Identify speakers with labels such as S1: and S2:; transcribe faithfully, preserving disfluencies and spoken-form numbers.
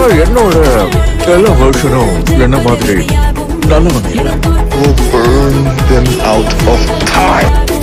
S1: என்னோட எல்லா வருஷனும் என்ன மாதிரி நல்லவங்க இல்லை.
S2: Will burn them out of time.